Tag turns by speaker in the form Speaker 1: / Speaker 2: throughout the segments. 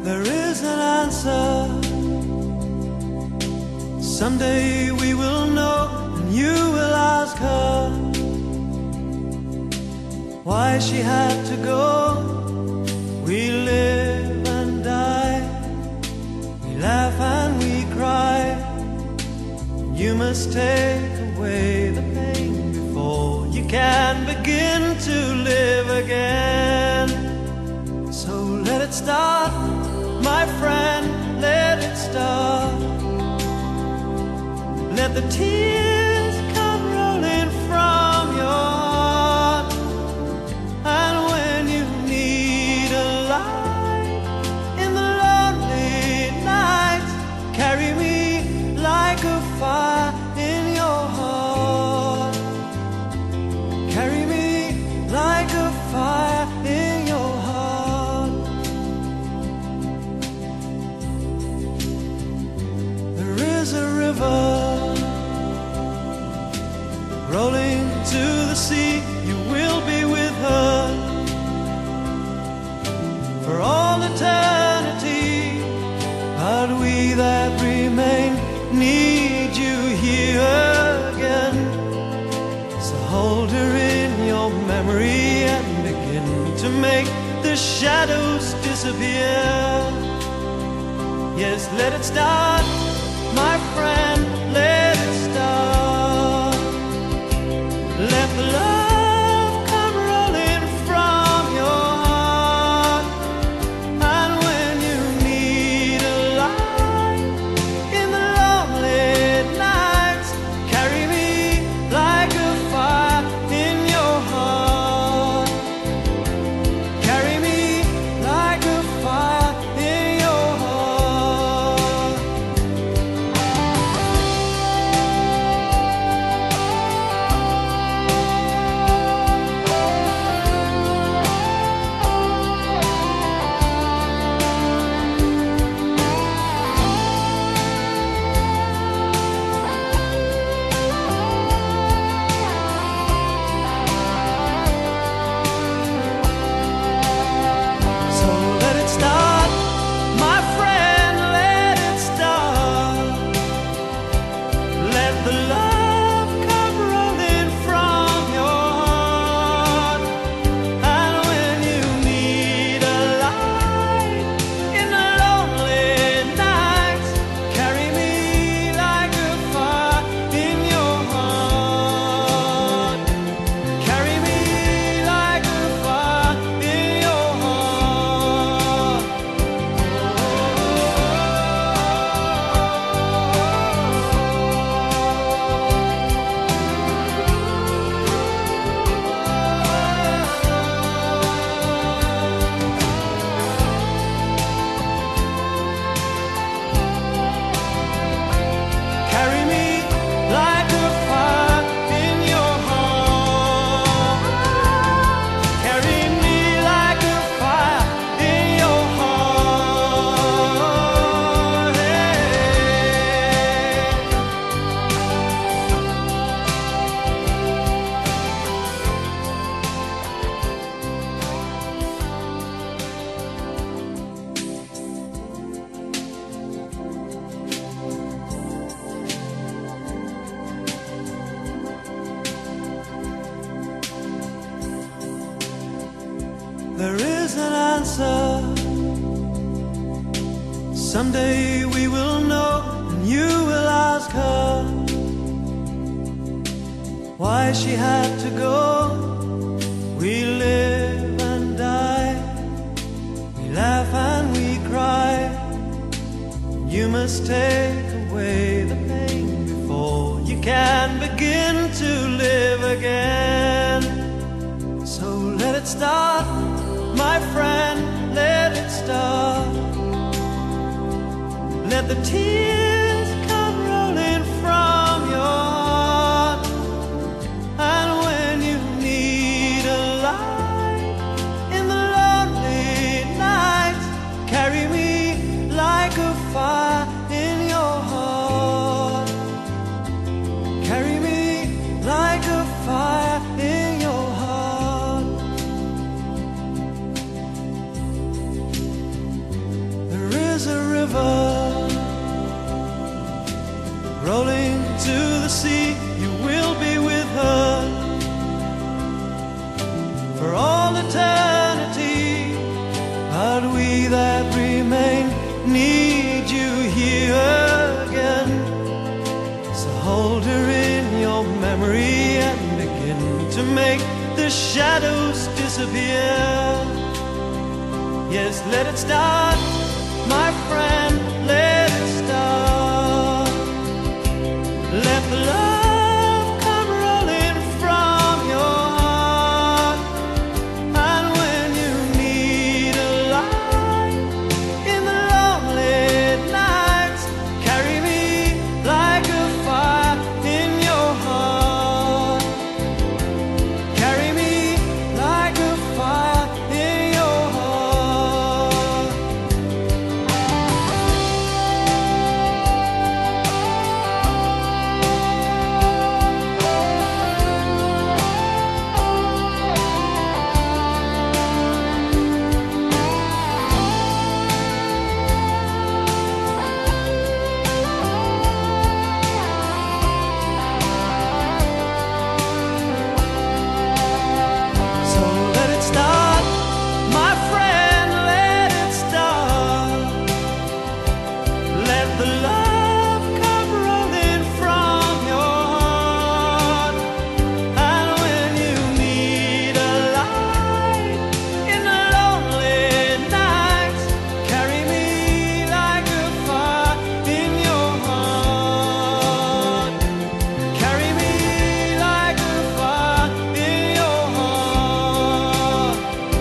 Speaker 1: There is an answer. Someday we will know, and you will ask her why she had to go. We live and die, we laugh and we cry. You must take away the pain before you can begin to live again. So let it start, my friend, let it start. Let the tears come rolling from your heart. And when you need a light in the lonely night, carry me like a fire in your heart. Carry me like a fire in your heart. There is a river rolling to the sea. You will be with her for all eternity. But we that remain need you here again. So hold her in your memory and begin to make the shadows disappear. Yes, let it start, my friend, let it start. Let the love come rolling from your heart. And when you need a light in the lonely nights, carry me like a fire in your heart. Carry me like a fire in your heart. So let it start, my friend, let it start. Let the love come rolling from your heart. And when you need a light in the lonely nights, carry me like a fire in your heart. Carry me like a fire in your heart. Carry me like a fire in your heart. Carry me like a fire in your heart. There is an answer. Someday we will know, and you will ask her why she had to go. We live and die, we laugh and we cry. You must take away the pain before you can begin to live again. So let it start, my friend, let it start. Let the tears come rolling from your heart. And when you need a light in the lonely nights, carry me like a fire in your heart. Carry me like a fire in your heart. is a river rolling to the sea. You will be with her for all eternity, but we that remain need you here again. So hold her in your memory and begin to make the shadows disappear. Yes, let it start, my friend, let it start. Let the love come rolling from your heart. And when you need a light in the lonely nights, carry me like a fire in your heart. Carry me like a fire in your heart. So let it start, my friend, let it start. Let the love come rolling from your heart. And when you need a light in the lonely nights, carry me like a fire in your heart. Carry me like a fire in your heart.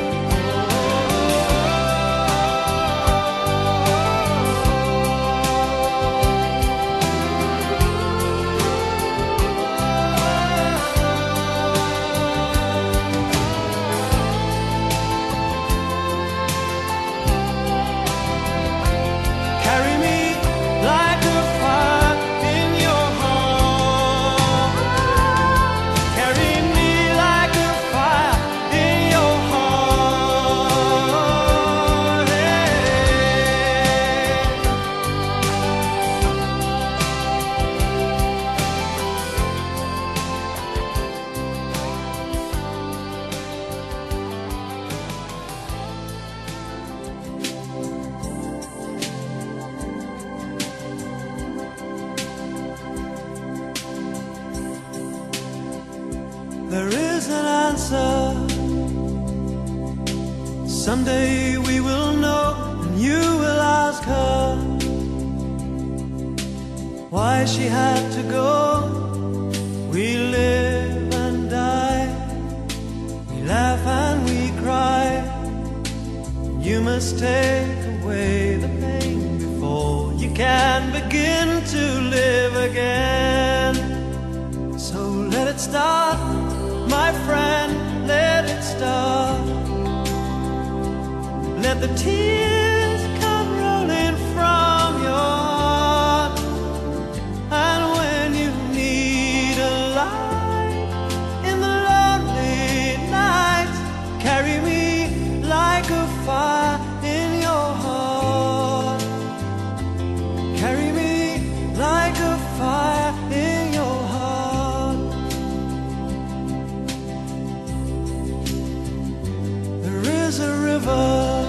Speaker 1: Carry me like a fire in your heart. Carry me like a fire in your heart. There is an answer. Someday we will know, and you will ask her why she had to go. We live and die, we laugh and we cry. You must take away the pain before you can begin to live again. So let it start, my friend, let it start. Let the tears come rolling from your heart. And when you need a light in the lonely nights, carry me like a fire in your heart. Carry me like a fire in your heart. There is a river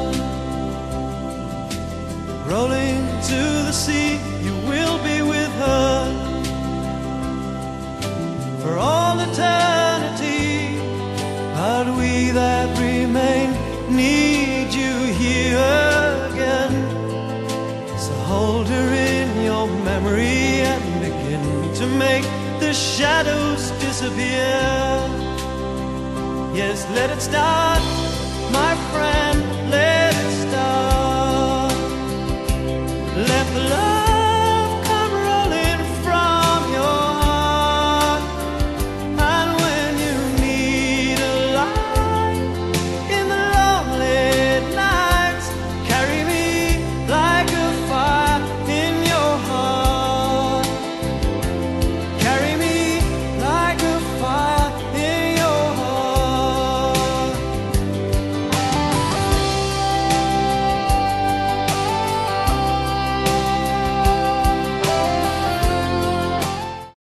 Speaker 1: rolling to the sea. You will be with her for all eternity, but we that remain need you here again. So hold her in your memory and begin to make the shadows disappear. Yes, let it start,